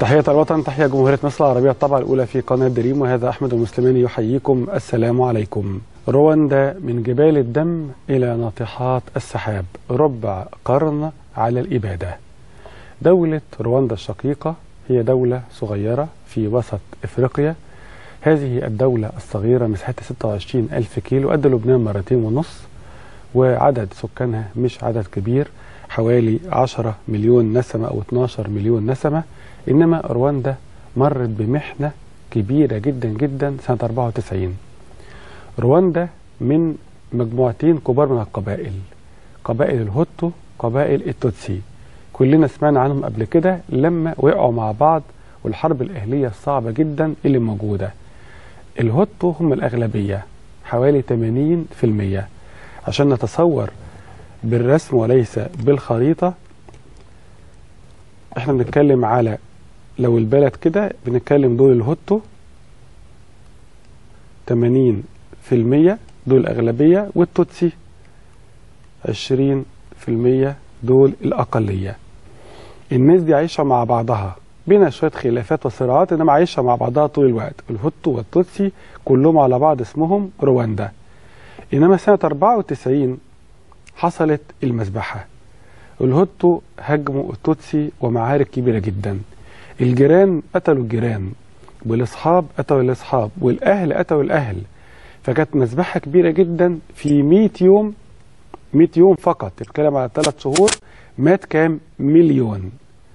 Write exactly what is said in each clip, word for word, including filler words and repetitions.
تحية الوطن، تحية جمهورية مصر العربية الطبعة الأولى في قناة دريم، وهذا أحمد المسلماني يحييكم. السلام عليكم. رواندا من جبال الدم إلى ناطحات السحاب، ربع قرن على الإبادة. دولة رواندا الشقيقة هي دولة صغيرة في وسط إفريقيا. هذه الدولة الصغيرة مساحتها ستة وعشرين ألف كيلو، قد لبنان مرتين ونص، وعدد سكانها مش عدد كبير، حوالي عشرة مليون نسمة أو اتناشر مليون نسمة. إنما رواندا مرت بمحنة كبيرة جدا جدا سنة أربعة وتسعين. رواندا من مجموعتين كبار من القبائل، قبائل الهوتو، قبائل التوتسي. كلنا سمعنا عنهم قبل كده لما وقعوا مع بعض والحرب الأهلية الصعبة جدا اللي موجودة. الهوتو هم الأغلبية حوالي ثمانين في المية. عشان نتصور بالرسم وليس بالخريطة، احنا بنتكلم على لو البلد كده، بنتكلم دول الهوتو ثمانين في المية دول الأغلبية، والتوتسي عشرين في المية دول الأقلية. الناس دي عايشة مع بعضها، بينها شوية خلافات وصراعات، إنما عايشة مع بعضها طول الوقت. الهوتو والتوتسي كلهم على بعض اسمهم رواندا. إنما سنة أربعة وتسعين حصلت المذبحة. الهوتو هاجموا التوتسي ومعارك كبيرة جدا. الجيران قتلوا الجيران، والأصحاب قتلوا الأصحاب، والأهل قتلوا الأهل. فكانت مذبحة كبيرة جدا في مئة يوم. مئة يوم فقط، بتتكلم على ثلاث شهور، مات كام؟ مليون.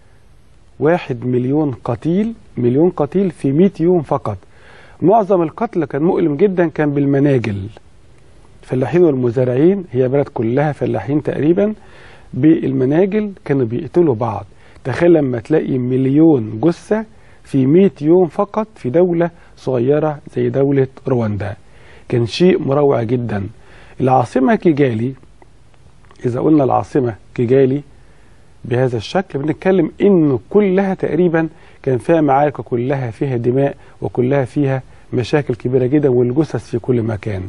واحد مليون قتيل، مليون قتيل في مئة يوم فقط. معظم القتل كان مؤلم جدا، كان بالمناجل. الفلاحين والمزارعين، هي بلد كلها فلاحين تقريبا، بالمناجل كانوا بيقتلوا بعض. تخيل لما تلاقي مليون جثة في مئة يوم فقط في دولة صغيرة زي دولة رواندا. كان شيء مروع جدا. العاصمة كيجالي، إذا قلنا العاصمة كيجالي بهذا الشكل، بنتكلم إنه كلها تقريبا كان فيها معارك، وكلها فيها دماء، وكلها فيها مشاكل كبيرة جدا، والجثث في كل مكان.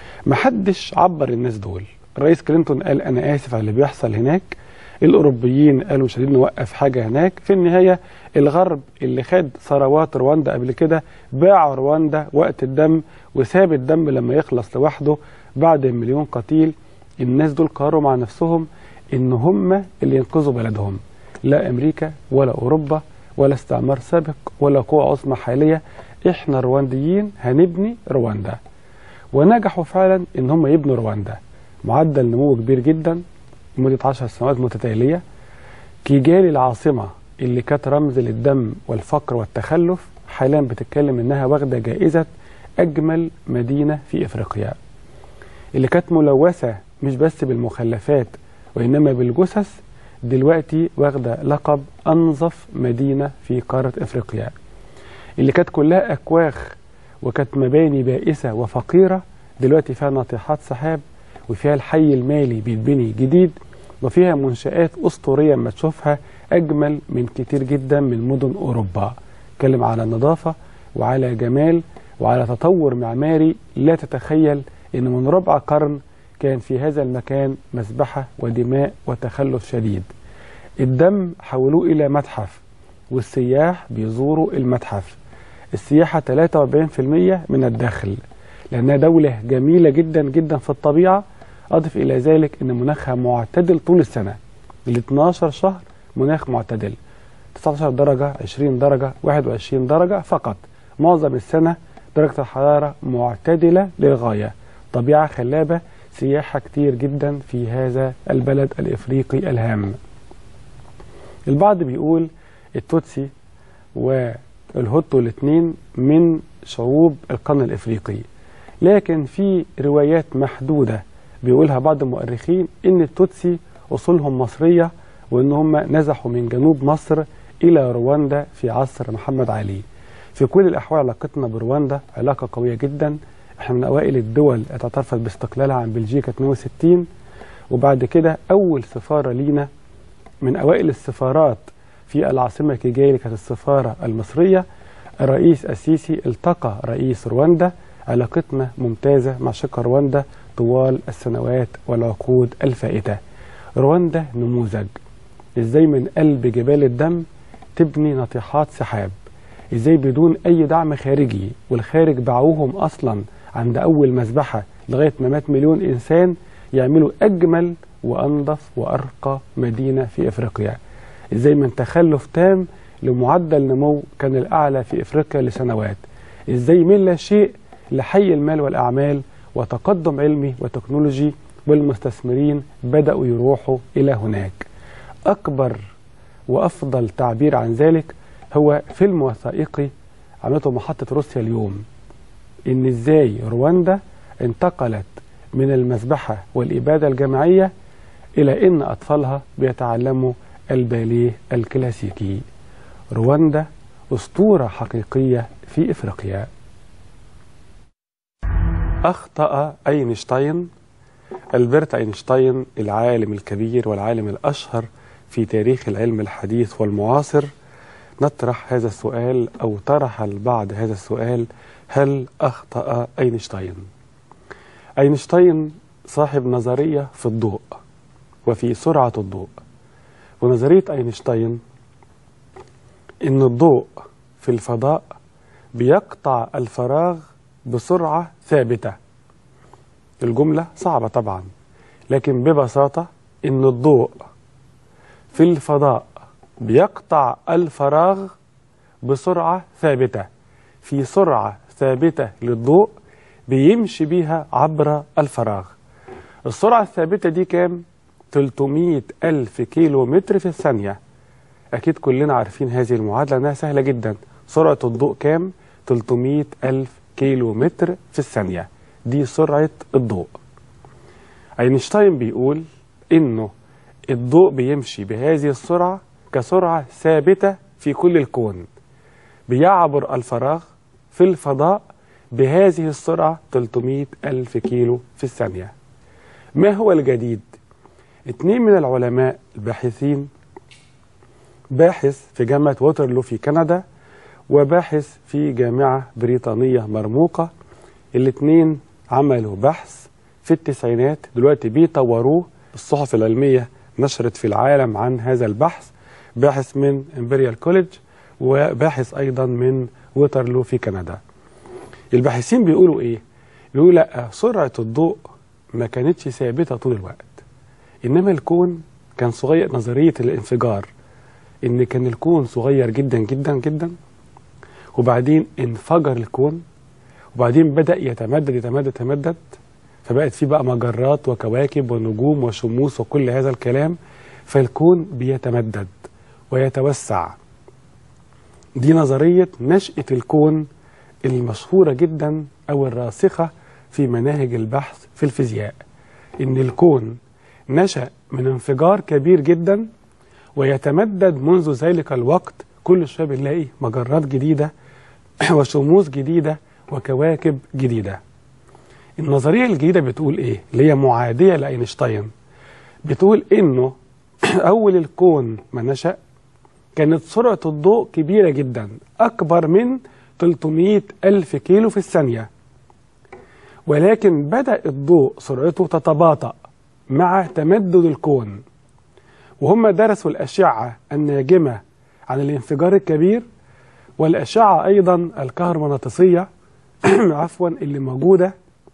محدش عبر الناس دول. الرئيس كلينتون قال أنا آسف على اللي بيحصل هناك. الأوروبيين قالوا مش عايزين نوقف حاجة هناك. في النهاية الغرب اللي خد ثروات رواندا قبل كده باع رواندا وقت الدم، وساب الدم لما يخلص لوحده بعد مليون قتيل. الناس دول قرروا مع نفسهم إن هم اللي ينقذوا بلدهم، لا أمريكا ولا أوروبا ولا استعمار سابق ولا قوة عظمى حالية. إحنا الروانديين هنبني رواندا. ونجحوا فعلا إن هم يبنوا رواندا. معدل نمو كبير جدا لمدة عشر سنوات متتالية. كيجالي العاصمة اللي كانت رمز للدم والفقر والتخلف، حاليا بتتكلم إنها واخدة جائزة أجمل مدينة في إفريقيا. اللي كانت ملوثة مش بس بالمخلفات وإنما بالجثث، دلوقتي واخدة لقب أنظف مدينة في قارة إفريقيا. اللي كانت كلها أكواخ وكانت مباني بائسة وفقيرة، دلوقتي فيها ناطحات سحاب، وفيها الحي المالي بيتبني جديد، وفيها منشآت أسطورية ما تشوفها أجمل من كتير جدا من مدن أوروبا. اتكلم على نظافة وعلى جمال وعلى تطور معماري لا تتخيل إن من ربع قرن كان في هذا المكان مذبحة ودماء وتخلف شديد. الدم حولوه إلى متحف، والسياح بيزوروا المتحف. السياحة ثلاثة وأربعين في المية من الدخل، لأنها دولة جميلة جدا جدا في الطبيعة. أضف إلى ذلك أن مناخها معتدل طول السنة، ال اثناشر شهر مناخ معتدل، تسعة عشر درجة، عشرين درجة، واحد وعشرين درجة فقط. معظم السنة درجة الحرارة معتدلة للغاية. طبيعة خلابة، سياحة كتير جدا في هذا البلد الإفريقي الهام. البعض بيقول التوتسي والهوتو الاثنين من شعوب القرن الإفريقي، لكن في روايات محدودة بيقولها بعض المؤرخين إن التوتسي أصولهم مصرية، وإن هم نزحوا من جنوب مصر إلى رواندا في عصر محمد علي. في كل الأحوال علاقتنا برواندا علاقة قوية جدا. احنا من أوائل الدول اللي اعترفت باستقلالها عن بلجيكا اثنين وستين، وبعد كده أول سفارة لينا من أوائل السفارات في العاصمة كيجالي كانت السفارة المصرية. الرئيس السيسي التقى رئيس رواندا. علاقتنا ممتازة مع شقة رواندا طوال السنوات والعقود الفائتة. رواندا نموذج ازاي من قلب جبال الدم تبني ناطحات سحاب، ازاي بدون اي دعم خارجي، والخارج باعوهم اصلا عند اول مذبحة لغاية ما مات مليون انسان، يعملوا اجمل وانظف وارقى مدينة في افريقيا. ازاي من تخلف تام لمعدل نمو كان الاعلى في افريقيا لسنوات، ازاي من لا شيء لحي المال والاعمال وتقدم علمي وتكنولوجي، والمستثمرين بدأوا يروحوا الى هناك. اكبر وافضل تعبير عن ذلك هو فيلم وثائقي عملته محطة روسيا اليوم، ان ازاي رواندا انتقلت من المذبحة والإبادة الجماعية إلى إن أطفالها بيتعلموا الباليه الكلاسيكي. رواندا أسطورة حقيقية في إفريقيا. أخطأ أينشتاين. ألبرت أينشتاين العالم الكبير والعالم الأشهر في تاريخ العلم الحديث والمعاصر نطرح هذا السؤال، أو طرح البعض هذا السؤال: هل أخطأ أينشتاين؟ أينشتاين صاحب نظرية في الضوء وفي سرعة الضوء، ونظرية أينشتاين إن الضوء في الفضاء بيقطع الفراغ بسرعة ثابتة. الجملة صعبة طبعا، لكن ببساطة إن الضوء في الفضاء بيقطع الفراغ بسرعة ثابتة، في سرعة ثابتة للضوء بيمشي بيها عبر الفراغ. السرعة الثابتة دي كام؟ ثلاثمائة ألف كيلو متر في الثانية. أكيد كلنا عارفين هذه المعادلة أنها سهلة جدا. سرعة الضوء كام؟ ثلاثمائة ألف كيلو متر في الثانية، دي سرعة الضوء. أينشتاين بيقول إنه الضوء بيمشي بهذه السرعة كسرعة ثابتة في كل الكون، بيعبر الفراغ في الفضاء بهذه السرعة ثلاثمائة ألف كيلو في الثانية. ما هو الجديد؟ اثنين من العلماء الباحثين، باحث في جامعة ووترلو في كندا وباحث في جامعة بريطانية مرموقة، الاثنين عملوا بحث في التسعينات، دلوقتي بيطوروه. الصحف العلمية نشرت في العالم عن هذا البحث، باحث من امبريال كوليدج وباحث أيضا من ووترلو في كندا. الباحثين بيقولوا ايه؟ بيقولوا لا، سرعة الضوء ما كانتش ثابتة طول الوقت، انما الكون كان صغير. نظرية الانفجار، ان كان الكون صغير جدا جدا جدا، وبعدين انفجر الكون، وبعدين بدأ يتمدد يتمدد يتمدد، فبقت فيه بقى مجرات وكواكب ونجوم وشموس وكل هذا الكلام، فالكون بيتمدد ويتوسع. دي نظرية نشأة الكون المشهورة جدا أو الراسخة في مناهج البحث في الفيزياء، إن الكون نشأ من انفجار كبير جدا ويتمدد منذ ذلك الوقت. كل شوية بنلاقي مجرات جديدة وشموس جديدة وكواكب جديدة. النظرية الجديدة بتقول إيه؟ اللي هي معادية لأينشتاين، بتقول إنه أول الكون ما نشأ كانت سرعة الضوء كبيرة جدا، أكبر من ثلاثمائة ألف كيلو في الثانية، ولكن بدأ الضوء سرعته تتباطأ مع تمدد الكون. وهم درسوا الأشعة الناجمة عن الانفجار الكبير، والأشعة أيضا الكهرومغناطيسية عفوا اللي موجودة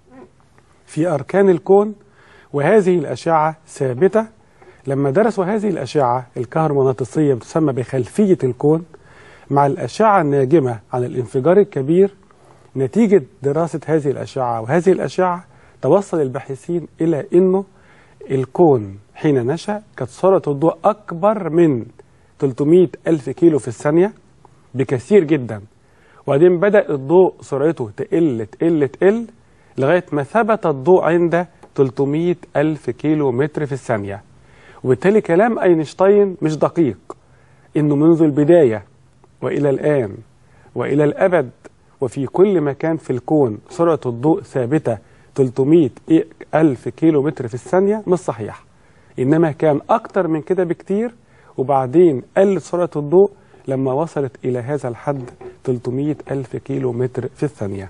في أركان الكون، وهذه الأشعة ثابتة. لما درسوا هذه الأشعة الكهرومغناطيسية بتسمى بخلفية الكون مع الأشعة الناجمة عن الانفجار الكبير، نتيجة دراسة هذه الأشعة وهذه الأشعة توصل الباحثين إلى أنه الكون حين نشأ كانت سرعة الضوء أكبر من ثلاثمائة ألف كيلو في الثانية بكثير جدا، وبعدين بدأ الضوء سرعته تقل تقل تقل لغاية ما ثبت الضوء عند ثلاثمائة ألف كيلو متر في الثانية. وبالتالي كلام أينشتاين مش دقيق، إنه منذ البداية وإلى الآن وإلى الأبد وفي كل مكان في الكون سرعة الضوء ثابتة ثلاثمائة ألف كيلو متر في الثانية، مش صحيح. إنما كان أكتر من كده بكتير، وبعدين قلت سرعة الضوء لما وصلت إلى هذا الحد ثلاثمائة ألف كيلو متر في الثانية.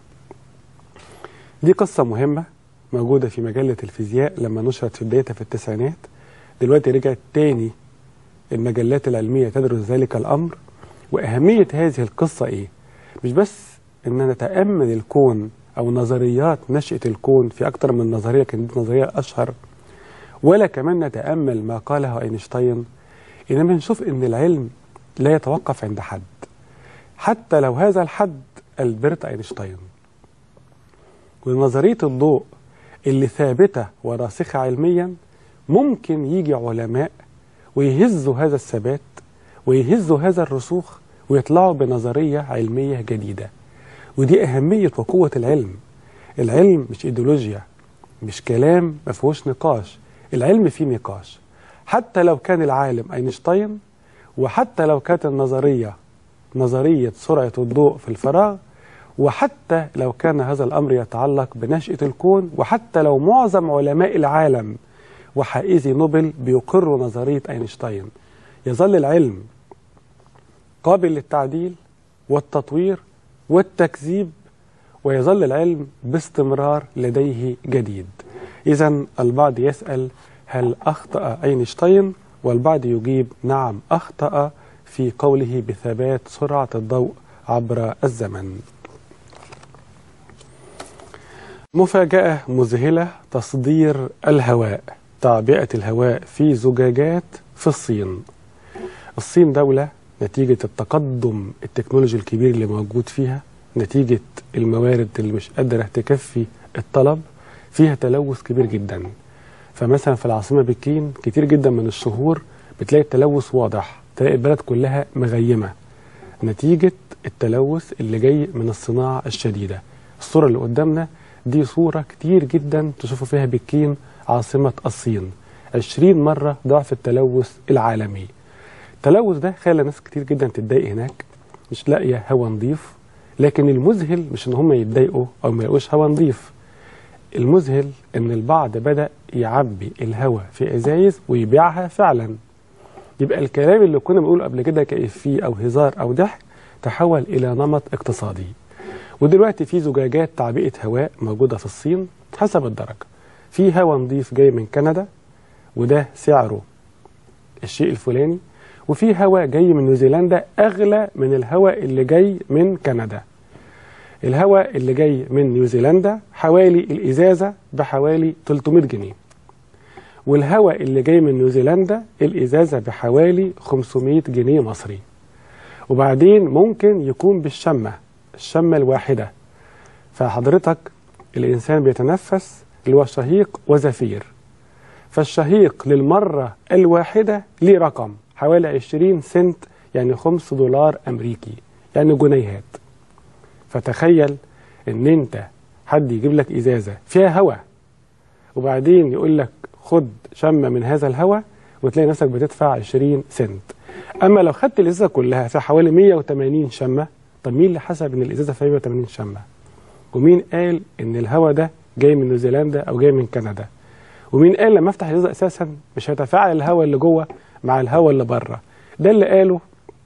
دي قصة مهمة موجودة في مجلة الفيزياء لما نشرت في بدايتها في التسعينات، دلوقتي رجعت تاني المجلات العلمية تدرس ذلك الأمر. وأهمية هذه القصة إيه؟ مش بس إن نتأمل الكون أو نظريات نشأة الكون في أكتر من نظرية، كانت نظرية أشهر، ولا كمان نتأمل ما قاله أينشتاين، إنما نشوف إن العلم لا يتوقف عند حد، حتى لو هذا الحد ألبرت أينشتاين. ونظرية الضوء اللي ثابتة وراسخة علميا ممكن يجي علماء ويهزوا هذا الثبات ويهزوا هذا الرسوخ ويطلعوا بنظرية علمية جديدة. ودي أهمية وقوة العلم. العلم مش إيديولوجيا، مش كلام ما فيهوش نقاش، العلم فيه نقاش. حتى لو كان العالم أينشتاين، وحتى لو كانت النظرية نظرية سرعة الضوء في الفراغ، وحتى لو كان هذا الأمر يتعلق بنشأة الكون، وحتى لو معظم علماء العالم وحائزي نوبل بيقروا نظرية أينشتاين، يظل العلم قابل للتعديل والتطوير والتكذيب، ويظل العلم باستمرار لديه جديد. إذن البعض يسأل هل أخطأ أينشتاين؟ والبعض يجيب نعم أخطأ في قوله بثبات سرعة الضوء عبر الزمن. مفاجأة مذهلة: تصدير الهواء، تعبئة الهواء في زجاجات في الصين. الصين دولة نتيجة التقدم التكنولوجي الكبير اللي موجود فيها، نتيجة الموارد اللي مش قادرة تكفي الطلب، فيها تلوث كبير جدا. فمثلا في العاصمة بكين كتير جدا من الشهور بتلاقي التلوث واضح، تلاقي البلد كلها مغيمة نتيجة التلوث اللي جاي من الصناعة الشديدة. الصورة اللي قدامنا دي صورة كتير جدا تشوفوا فيها بكين عاصمة الصين، عشرين مرة ضعف التلوث العالمي. التلوث ده خلى ناس كتير جدا تتضايق هناك، مش لاقية هوا نظيف. لكن المذهل مش ان هم يتضايقوا او ما يلاقوش هوا نظيف، المذهل ان البعض بدأ يعبي الهوا في ازايز ويبيعها فعلا. يبقى الكلام اللي كنا بنقوله قبل كده كإفيه او هزار او ضحك تحول الى نمط اقتصادي. ودلوقتي في زجاجات تعبئة هواء موجودة في الصين حسب الدرجة. في هوا نظيف جاي من كندا وده سعره الشيء الفلاني، وفي هواء جاي من نيوزيلندا أغلى من الهواء اللي جاي من كندا. الهواء اللي جاي من نيوزيلندا حوالي الإزازة بحوالي ثلاثمائة جنيه، والهواء اللي جاي من نيوزيلندا الإزازة بحوالي خمسمائة جنيه مصري. وبعدين ممكن يكون بالشمة، الشمة الواحدة. فحضرتك الإنسان بيتنفس اللي هو شهيق وزفير، فالشهيق للمرة الواحدة ليه رقم حوالي عشرين سنت، يعني خمسة دولار أمريكي، يعني جنيهات. فتخيل ان انت حد يجيب لك ازازة فيها هواء وبعدين يقول لك خد شمة من هذا الهواء وتلاقي نفسك بتدفع عشرين سنت. اما لو خدت الازازة كلها فيها حوالي مئة وثمانين شمة، طب مين اللي حسب ان الازازة فيها مئة وثمانين شمة؟ ومين قال ان الهواء ده جاي من نيوزيلندا او جاي من كندا؟ ومين قال لما افتح الازازة اساسا مش هيتفاعل الهواء اللي جوه مع الهواء اللي بره؟ ده اللي قاله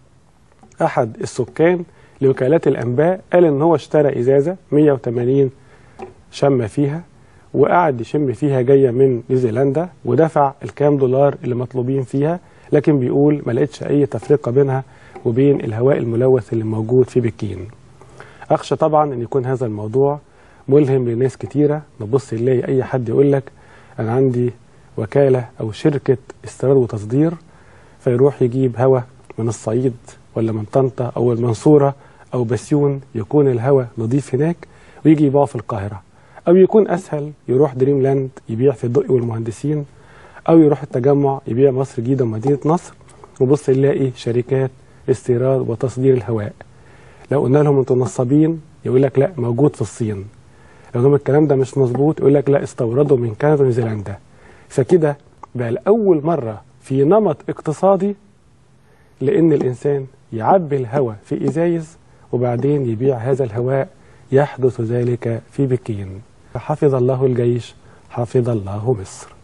احد السكان لوكالات الأنباء، قال إن هو اشترى إزازة مئة وثمانين شمة فيها وقعد يشم فيها جاية من نيوزيلندا ودفع الكام دولار اللي مطلوبين فيها، لكن بيقول ما لقيتش أي تفرقة بينها وبين الهواء الملوث اللي موجود في بكين. أخشى طبعا أن يكون هذا الموضوع ملهم لناس كتيرة، نبص نلاقي أي حد يقول لك أنا عندي وكالة أو شركة استيراد وتصدير، فيروح يجيب هواء من الصعيد ولا من طنطا أو المنصورة أو بسيون، يكون الهواء نظيف هناك ويجي يبيعه في القاهرة. أو يكون أسهل يروح دريم لاند يبيع في الدقي والمهندسين، أو يروح التجمع يبيع مصر جديدة ومدينة نصر، وبص نلاقي شركات استيراد وتصدير الهواء. لو قلنا لهم انتوا نصابين يقول لك لا موجود في الصين. لو قلنا الكلام ده مش مظبوط يقول لك لا استوردوا من كندا ونيوزيلندا. فكده بقى لأول مرة في نمط اقتصادي لأن الإنسان يعبي الهواء في إزايز وبعدين يبيع هذا الهواء. يحدث ذلك في بكين. حفظ الله الجيش، حفظ الله مصر.